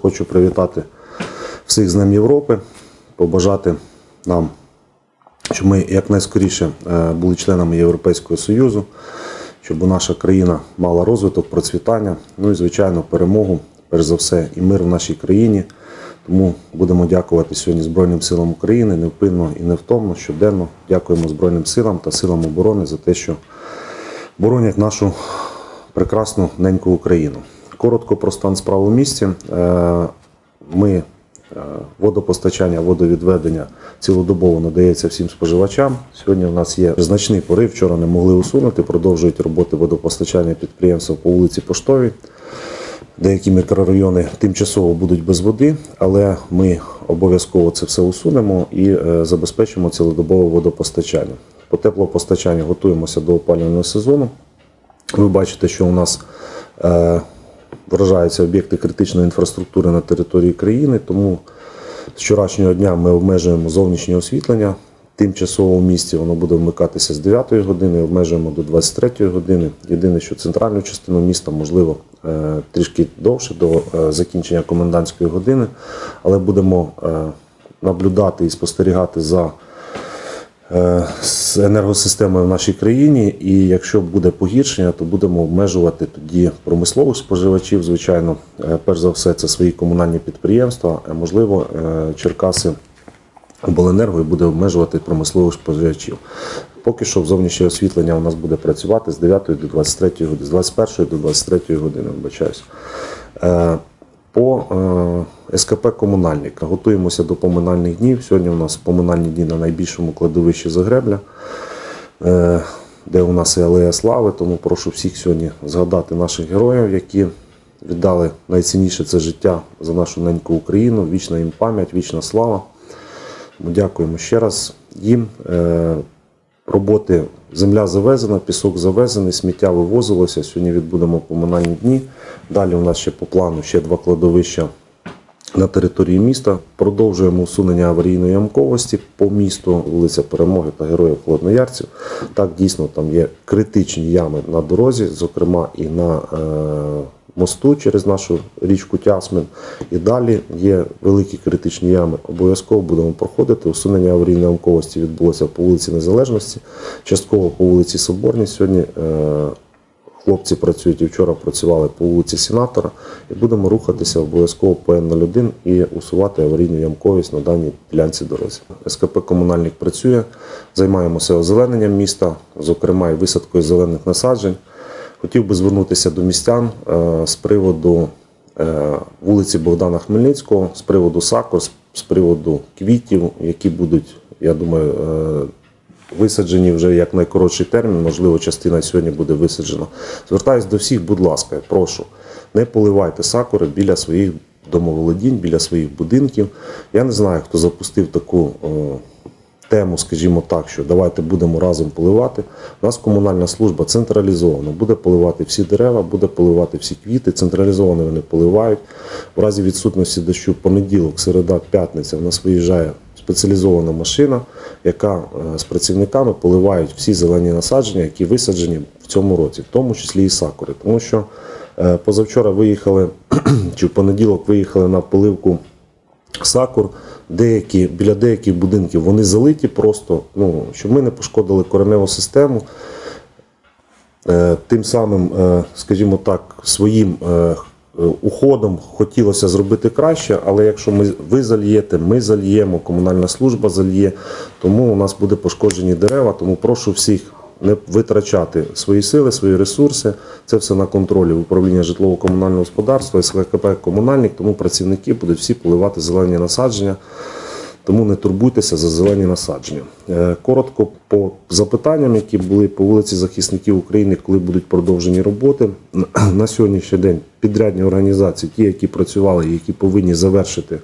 хочу привітати всіх з Днем Європи, побажати нам, щоб ми якнайскоріше були членами Європейського Союзу, щоб наша країна мала розвиток, процвітання, ну і, звичайно, перемогу, перш за все, і мир в нашій країні. Тому будемо дякувати сьогодні Збройним силам України невпинно і невтомно, щоденно. Дякуємо Збройним силам та силам оборони за те, що боронять нашу прекрасну неньку Україну. Коротко про стан справ у місті. Ми водопостачання, водовідведення цілодобово надається всім споживачам. Сьогодні у нас є значний порив, вчора не могли усунути, продовжують роботи водопостачання підприємства по вулиці Поштовій. Деякі мікрорайони тимчасово будуть без води, але ми обов'язково це все усунемо і забезпечимо цілодобове водопостачання. По теплопостачанню готуємося до опалювального сезону. Ви бачите, що у нас вражаються об'єкти критичної інфраструктури на території країни, тому з вчорашнього дня ми обмежуємо зовнішнє освітлення. Тимчасово в місті воно буде вмикатися з 9 години, обмежуємо до 23 години. Єдине, що центральну частину міста, можливо, трішки довше, до закінчення комендантської години, але будемо наблюдати і спостерігати за енергосистемою в нашій країні, і якщо буде погіршення, то будемо обмежувати тоді промислових споживачів, звичайно, перш за все це свої комунальні підприємства, а можливо Черкаси Обленерго буде обмежувати промислових споживачів. Поки що зовнішнє освітлення у нас буде працювати з 9 до 23 години, з 21 до 23 години, вибачаюсь. По СКП «Комунальник» готуємося до поминальних днів. Сьогодні у нас поминальні дні на найбільшому кладовищі Загребля, де у нас і Алея Слави, тому прошу всіх сьогодні згадати наших героїв, які віддали найцінніше це життя за нашу неньку Україну. Вічна їм пам'ять, вічна слава. Дякуємо ще раз їм. Роботи, земля завезена, пісок завезений, сміття вивозилося. Сьогодні відбудемо поминальні дні. Далі у нас ще по плану ще 2 кладовища на території міста. Продовжуємо усунення аварійної ямковості по місту, вулиця Перемоги та Героїв Холодноярців. Так, дійсно, там є критичні ями на дорозі, зокрема і на мосту через нашу річку Тясмин. І далі є великі критичні ями. Обов'язково будемо проходити. Усунення аварійної ямковості відбулося по вулиці Незалежності, частково по вулиці Соборній. Сьогодні хлопці працюють і вчора працювали по вулиці Сенатора. І будемо рухатися обов'язково по Н-01 і усувати аварійну ямковість на даній ділянці дорозі. СКП «Комунальник» працює, займаємося озелененням міста, зокрема і висадкою зелених насаджень. Хотів би звернутися до містян з приводу вулиці Богдана Хмельницького, з приводу сакур, з приводу квітів, які будуть, я думаю, висаджені вже як найкоротший термін, можливо, частина сьогодні буде висаджена. Звертаюсь до всіх, будь ласка, прошу, не поливайте сакури біля своїх домоволодінь, біля своїх будинків. Я не знаю, хто запустив таку тему, скажімо так, що давайте будемо разом поливати. У нас комунальна служба централізована, буде поливати всі дерева, буде поливати всі квіти, централізовано вони поливають. В разі відсутності дощу понеділок, середа, п'ятниця в нас виїжджає спеціалізована машина, яка з працівниками поливають всі зелені насадження, які висаджені в цьому році, в тому числі і сакури. Тому що позавчора виїхали, чи в понеділок виїхали на поливку сакур, біля деяких будинків вони залиті просто, щоб ми не пошкодили кореневу систему. Тим самим, скажімо так, своїм уходом хотілося зробити краще, але якщо ви зальєте, ми зальємо, комунальна служба зальє, тому у нас буде пошкоджені дерева, тому прошу всіх не витрачати свої сили, свої ресурси. Це все на контролі управління житлово-комунального господарства, СКП «Комунальник», тому працівники будуть всі поливати зелені насадження, тому не турбуйтеся за зелені насадження. Коротко по запитанням, які були по вулиці Захисників України, коли будуть продовжені роботи. На сьогоднішній день підрядні організації, ті, які працювали і які повинні завершити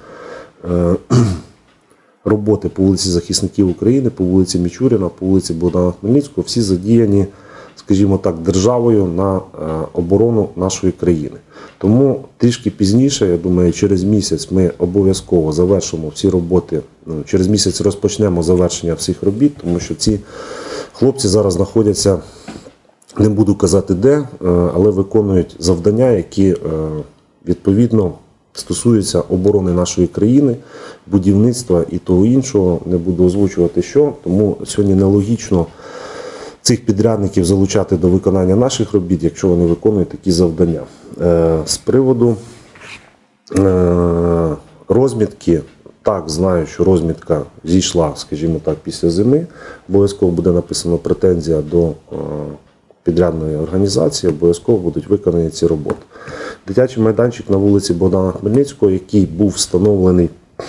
роботи по вулиці Захисників України, по вулиці Мічуріна, по вулиці Богдана Хмельницького, всі задіяні, скажімо так, державою на оборону нашої країни. Тому трішки пізніше, я думаю, через місяць ми обов'язково завершимо всі роботи, через місяць розпочнемо завершення всіх робіт, тому що ці хлопці зараз знаходяться, не буду казати де, але виконують завдання, які відповідно стосується оборони нашої країни, будівництва і того іншого. Не буду озвучувати що, тому сьогодні нелогічно цих підрядників залучати до виконання наших робіт, якщо вони виконують такі завдання. З приводу розмітки, так, знаю, що розмітка зійшла, скажімо так, після зими. Обов'язково буде написано претензія до підрядної організації, обов'язково будуть виконані ці роботи. Дитячий майданчик на вулиці Богдана Хмельницького, який був встановлений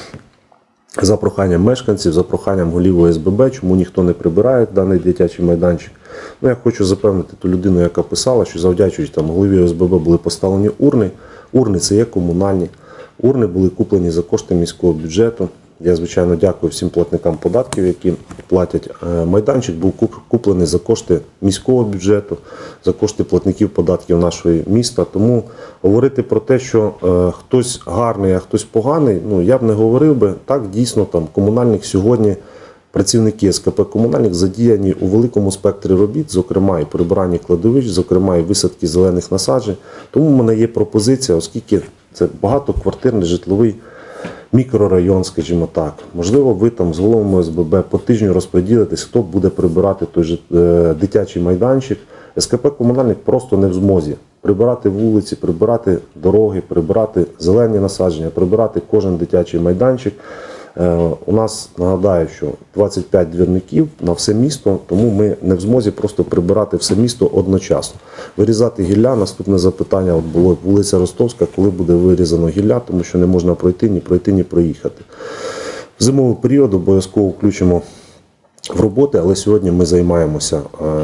за проханням мешканців, за проханням голів ОСББ, чому ніхто не прибирає даний дитячий майданчик. Ну, я хочу запевнити ту людину, яка писала, що завдячуючи голові ОСББ були поставлені урни. Урни – це є комунальні. Урни були куплені за кошти міського бюджету. Я, звичайно, дякую всім платникам податків, які платять. Майданчик був куплений за кошти міського бюджету, за кошти платників податків нашого міста. Тому говорити про те, що хтось гарний, а хтось поганий, ну, я б не говорив би. Так, дійсно, там комунальник сьогодні, працівники СКП «Комунальник» задіяні у великому спектрі робіт, зокрема і прибирання кладовищ, зокрема і висадки зелених насаджень. Тому в мене є пропозиція, оскільки це багатоквартирний житловий мікрорайон, скажімо так. Можливо, ви там з головами ОСББ по тижню розподілитесь, хто буде прибирати той же дитячий майданчик. СКП «Комунальник» просто не в змозі прибирати вулиці, прибирати дороги, прибирати зелені насадження, прибирати кожен дитячий майданчик. У нас, нагадаю, що 25 двірників на все місто, тому ми не в змозі просто прибирати все місто одночасно. Вирізати гілля, наступне запитання було вулиця Ростовська, коли буде вирізано гілля, тому що не можна пройти, ні проїхати. В зимовий період обов'язково включимо в роботи, але сьогодні ми займаємося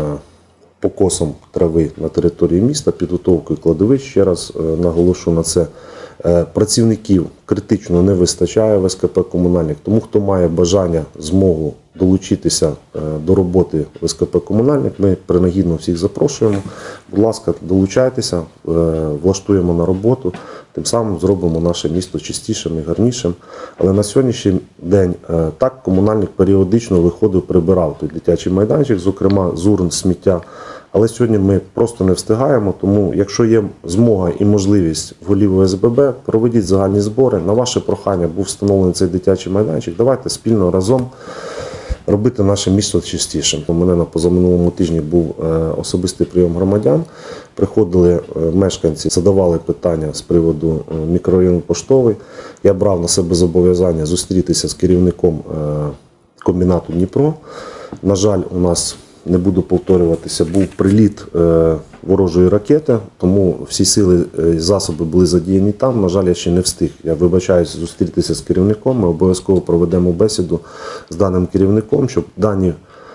покосом трави на території міста, підготовкою кладовищ. Ще раз наголошу на це. Працівників критично не вистачає в СКП «Комунальник», тому хто має бажання, змогу долучитися до роботи в СКП «Комунальник», ми принагідно всіх запрошуємо. Будь ласка, долучайтеся, влаштуємо на роботу, тим самим зробимо наше місто чистішим і гарнішим. Але на сьогоднішній день так «Комунальник» періодично виходив, прибирав той дитячий майданчик, зокрема з урн сміття. Але сьогодні ми просто не встигаємо, тому якщо є змога і можливість в голів ОСББ, проведіть загальні збори. На ваше прохання був встановлений цей дитячий майданчик. Давайте спільно разом робити наше місто чистішим. У мене на позаминулому тижні був особистий прийом громадян. Приходили мешканці, задавали питання з приводу мікрорайону Поштовий. Я брав на себе зобов'язання зустрітися з керівником комбінату Дніпро. На жаль, у нас, не буду повторюватися, був приліт ворожої ракети, тому всі сили і засоби були задіяні там. На жаль, я ще не встиг. Я вибачаюся зустрітися з керівником. Ми обов'язково проведемо бесіду з даним керівником, щоб дані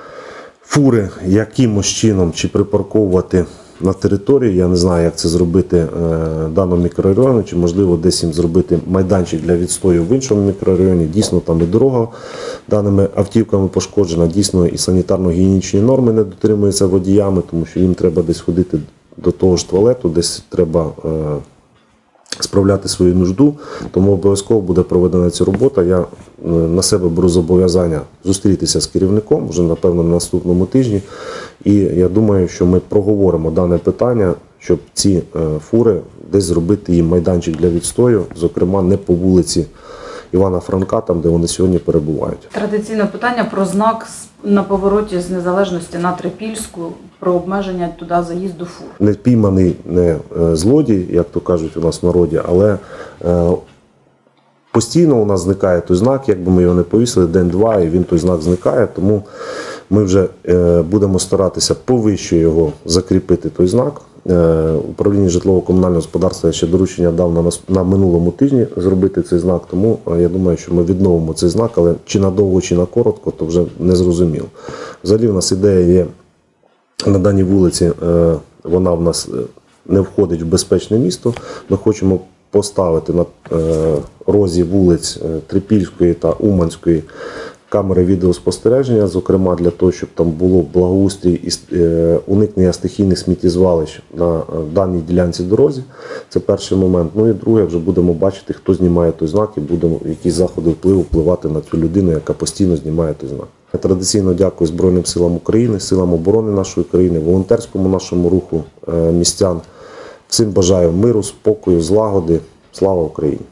фури якимось чином чи припарковувати на території. Я не знаю, як це зробити даному мікрорайону, чи можливо десь їм зробити майданчик для відстою в іншому мікрорайоні. Дійсно, там і дорога даними автівками пошкоджена, дійсно і санітарно-гігієнічні норми не дотримуються водіями, тому що їм треба десь ходити до того ж туалету, десь треба справляти свою нужду, тому обов'язково буде проведена ця робота. Я на себе беру зобов'язання зустрітися з керівником вже, напевно, на наступному тижні. І я думаю, що ми проговоримо дане питання, щоб ці фури десь зробити їм майданчик для відстою, зокрема не по вулиці Івана Франка, там, де вони сьогодні перебувають. Традиційне питання про знак на повороті з Незалежності на Трипільську, про обмеження туди заїзду фур. Не пійманий не злодій, як то кажуть у нас в народі, але постійно у нас зникає той знак, якби ми його не повісили, день-два, і він той знак зникає, тому ми вже будемо старатися повище його закріпити, той знак. Управління житлово-комунального господарства я ще доручення дав на минулому тижні зробити цей знак, тому я думаю, що ми відновимо цей знак, але чи надовго, чи на коротко, то вже не зрозуміло. Взагалі в нас ідея є на даній вулиці, вона в нас не входить в безпечне місто. Ми хочемо поставити на розі вулиць Трипільської та Уманської камери відеоспостереження, зокрема для того, щоб там було благоустрій і уникнення стихійних сміттєзвалищ на даній ділянці дорозі. Це перший момент. Ну і друге, вже будемо бачити, хто знімає той знак, і будемо якісь заходи впливу впливати на цю людину, яка постійно знімає той знак. Я традиційно дякую Збройним силам України, силам оборони нашої країни, волонтерському нашому руху містян. Всім бажаю миру, спокою, злагоди. Слава Україні!